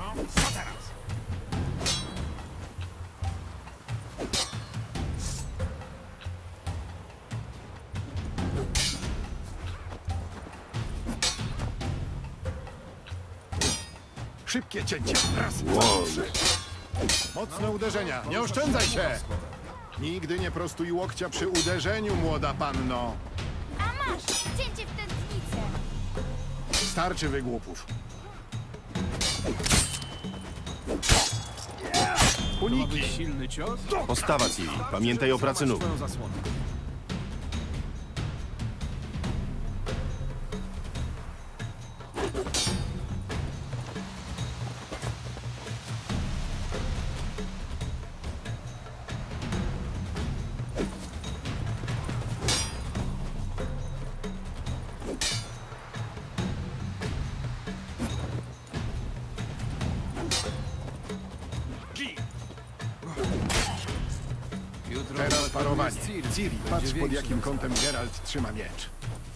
No, co teraz? Szybkie cięcie. Raz, dwa, trzy. Mocne uderzenia. Nie oszczędzaj się! Nigdy nie prostuj łokcia przy uderzeniu, młoda panno. A masz! Cięcie w tętnicę! Starczy wygłupów. Uniki. Silny cios? Postawa, Ciri. Pamiętaj o pracy nóg. Swoją zasłonę. Teraz parowanie. Ciri, patrz pod jakim kątem Geralt trzyma miecz.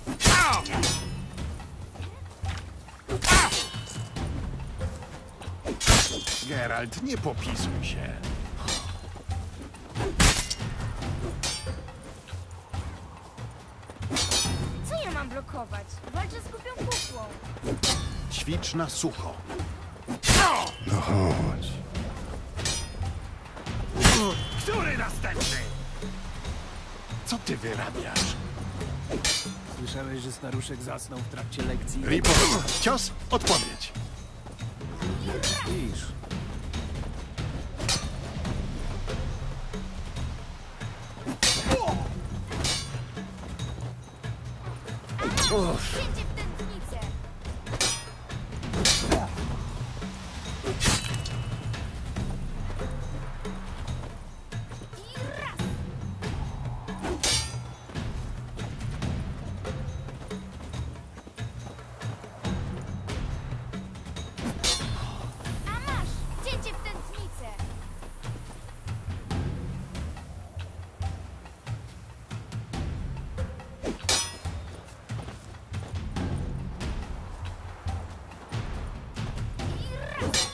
Geralt, nie popisuj się. Co ja mam blokować? Walczę z głupią kukłą. Ćwicz na sucho. No chodź. Który następny? Co ty wyrabiasz? Słyszałeś, że staruszek zasnął w trakcie lekcji? Ripo, cios, odpowiedź. Iż. Cięcie w tętnicę! I raz! A masz! Cięcie w tętnicę! I raz!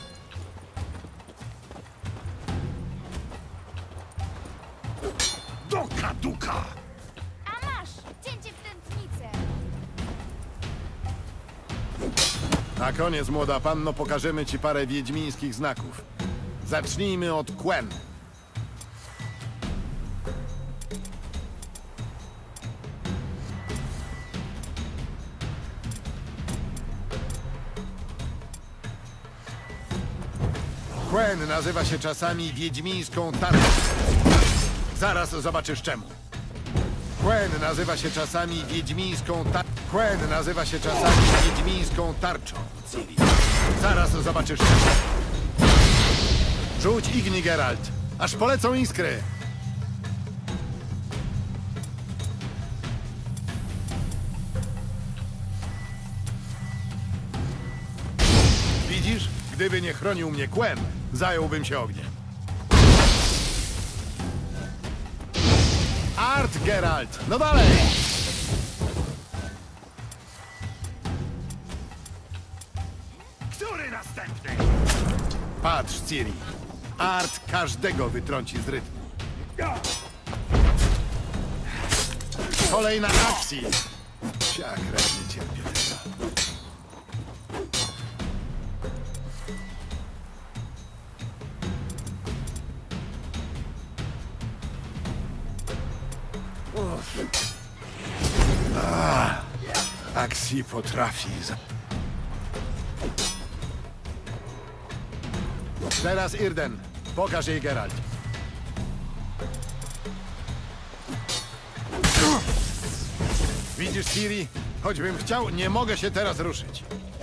Do kaduka! A masz! Cięcie w tętnicę! Na koniec, młoda panno, pokażemy ci parę wiedźmińskich znaków. Zacznijmy od Quen. Quen nazywa się czasami wiedźmińską tarczą. Zaraz zobaczysz czemu. Quen nazywa się czasami wiedźmińską tarczą. Quen nazywa się czasami wiedźmińską tarczą. Ciri. Zaraz zobaczysz czemu. Rzuć igni, Geralt, aż polecą iskry. Widzisz? Gdyby nie chronił mnie Quen, zająłbym się ogniem. Art, Geralt! No dalej! Który następny? Patrz, Ciri. Art każdego wytrąci z rytmu. Kolej na akcji! Jak nie cierpię tego. Akcji potrafi. Teraz Irden. Pokaż jej, Geralt. Widzisz, Ciri? Choćbym chciał, nie mogę się teraz ruszyć.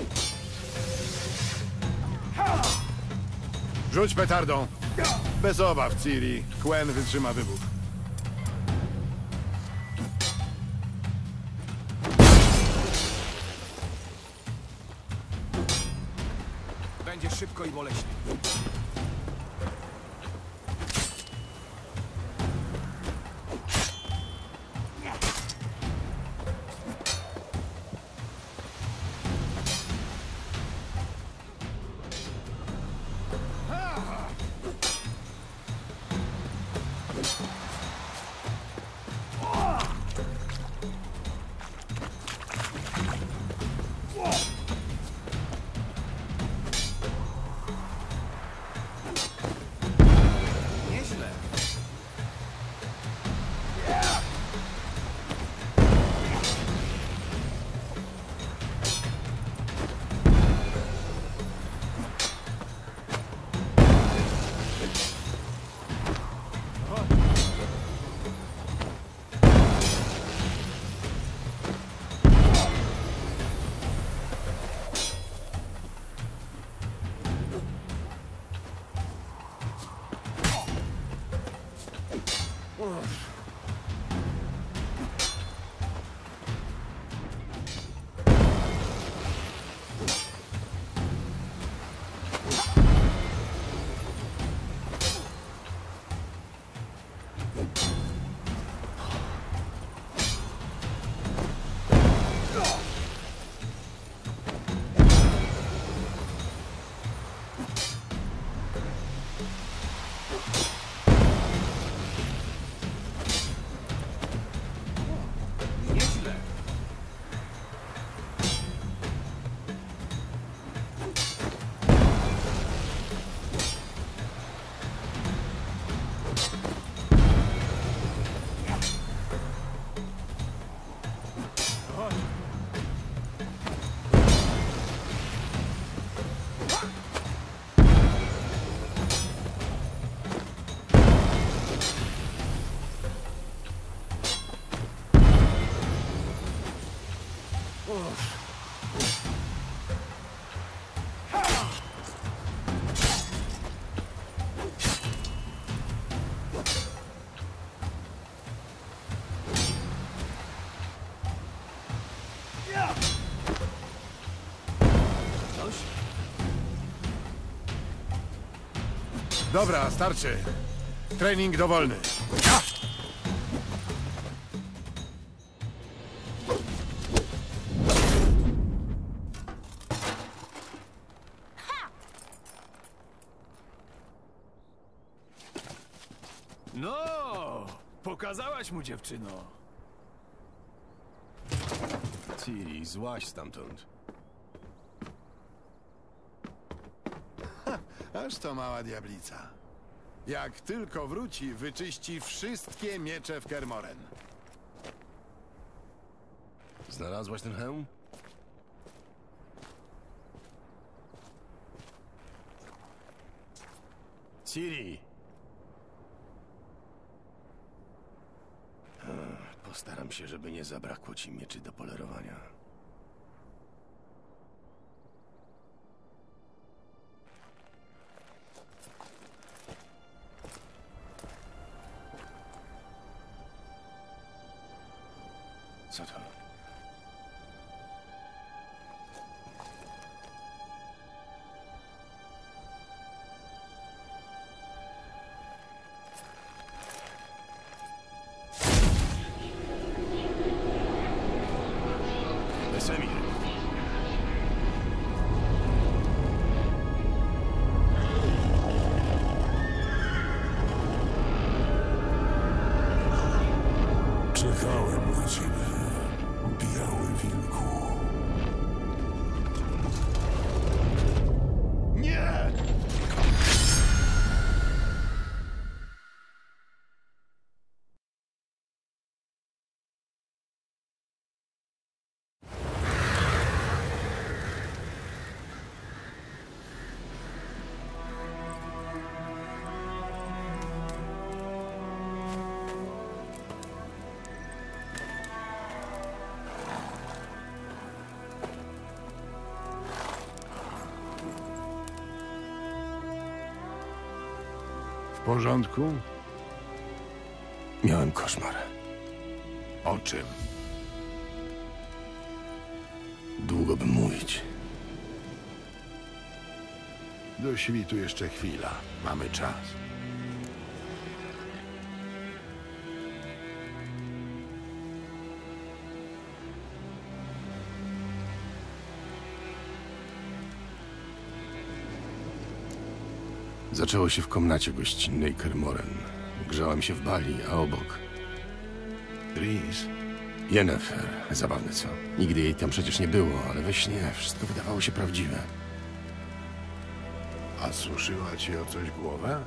Rzuć petardą. Bez obaw, Ciri. Quen wytrzyma wybuch. Będzie szybko i boleśnie. Dobra, starczy. Trening dowolny. No, pokazałaś mu, dziewczyno. Ciri, złaź stamtąd. Aż to mała diablica. Jak tylko wróci, wyczyści wszystkie miecze w Kermoren. Znalazłaś ten hełm? Ciri! Postaram się, żeby nie zabrakło ci mieczy do polerowania. Co to? Wesemir. Czekałem na ciebie, biały wilku. Nie! W porządku? Miałem koszmar. O czym? Długo bym mówić. Do świtu jeszcze chwila. Mamy czas. Zaczęło się w komnacie gościnnej Kermoren. Grzałem się w bali, a obok... Tris, Yennefer. Zabawne, co? Nigdy jej tam przecież nie było, ale we śnie wszystko wydawało się prawdziwe. a suszyła ci o coś głowę?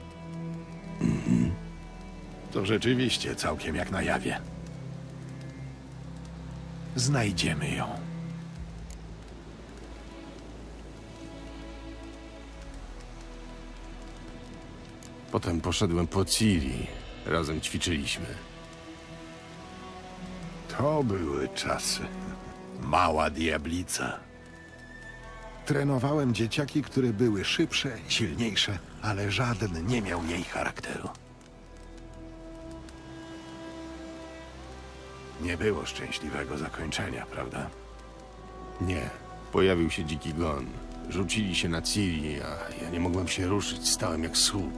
To rzeczywiście całkiem jak na jawie. Znajdziemy ją. Potem poszedłem po Ciri. Razem ćwiczyliśmy. To były czasy. Mała diablica. Trenowałem dzieciaki, które były szybsze, silniejsze, ale żaden nie miał jej charakteru. Nie było szczęśliwego zakończenia, prawda? Nie. Pojawił się dziki gon. Rzucili się na Ciri, a ja nie mogłem się ruszyć. Stałem jak słup.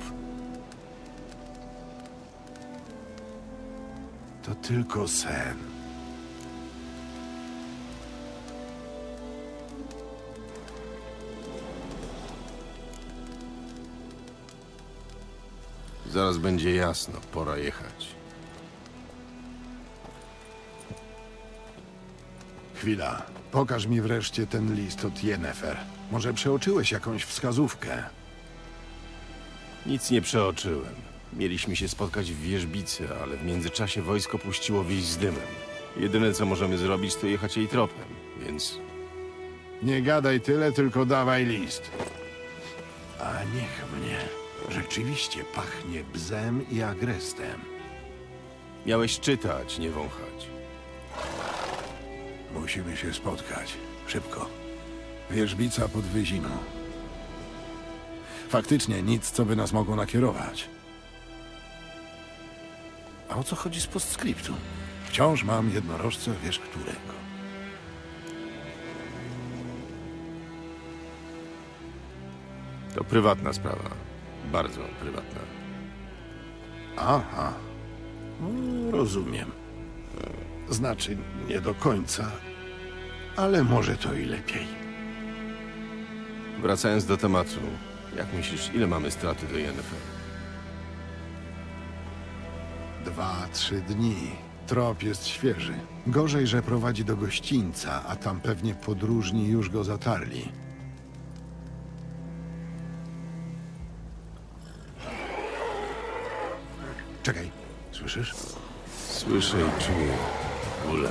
To tylko sen. Zaraz będzie jasno. Pora jechać. Chwila. Pokaż mi wreszcie ten list od Yennefer. Może przeoczyłeś jakąś wskazówkę? Nic nie przeoczyłem. Mieliśmy się spotkać w wierzbicy, ale w międzyczasie wojsko puściło wieść z dymem. Jedyne co możemy zrobić, to jechać jej tropem, więc... Nie gadaj tyle, tylko dawaj list. A niech mnie. Rzeczywiście pachnie bzem i agrestem. Miałeś czytać, nie wąchać. Musimy się spotkać. Szybko. Wierzbica pod Wyziną. Faktycznie nic, co by nas mogło nakierować. A o co chodzi z postscriptum? Wciąż mam jednorożce, wiesz którego. To prywatna sprawa. Bardzo prywatna. Aha. Rozumiem. Znaczy, nie do końca, ale może to i lepiej. Wracając do tematu, jak myślisz, ile mamy straty do Yennefer? 2-3 dni. Trop jest świeży. Gorzej, że prowadzi do gościńca, a tam pewnie podróżni już go zatarli. Czekaj, słyszysz? Słyszę i czuję bóle.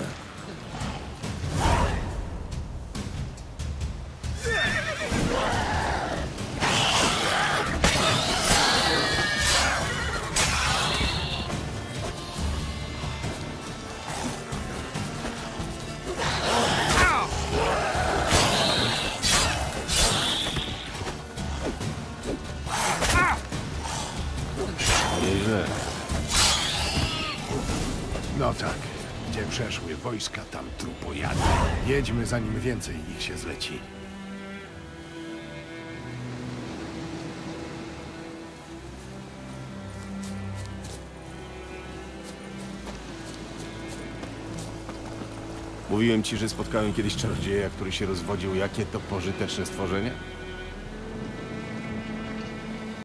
Nieźle. No tak. Gdzie przeszły wojska, tam trupojady. Jedźmy, zanim więcej ich się zleci. Mówiłem ci, że spotkałem kiedyś czarodzieja, który się rozwodził. Jakie to pożyteczne stworzenie?